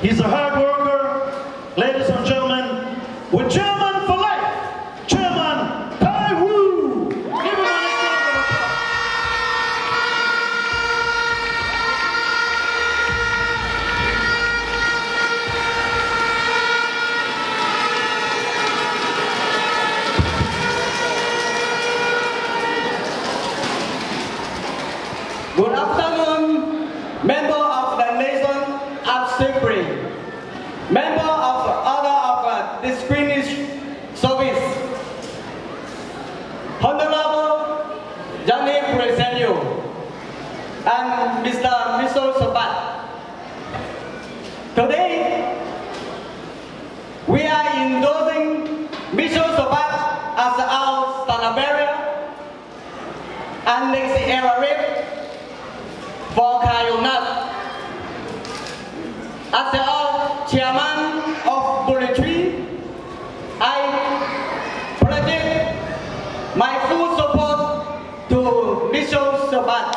He's a hard worker. Ladies and gentlemen, with Chairman for life, Chairman Tai Wu. Give him a round of applause. Good afternoon, member of the nation of Cyprus, member of order of distinguished service, Honorable Johnny present you, and Mr. Michel Chebat. Today, we are endorsing Michel Chebat as our standard bearer and next era rep for Kayonat. As the chairman of Bulletry, I pledge my full support to Michel Chebat.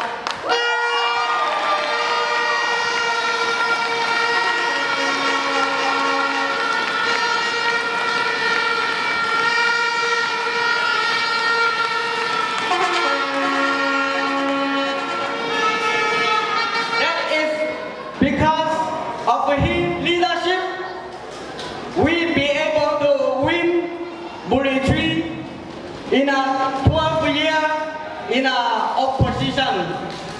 Because of his leadership, we be able to win Bulletry in a 12 year in a opposition.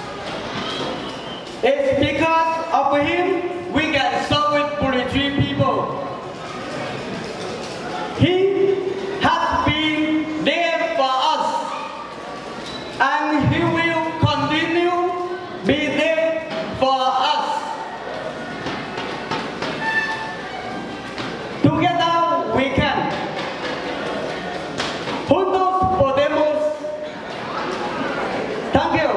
It's because of him we can serve with Bulletry people. He has been there for us, and he will continue be there for us. Together we can. Juntos podemos. Thank you.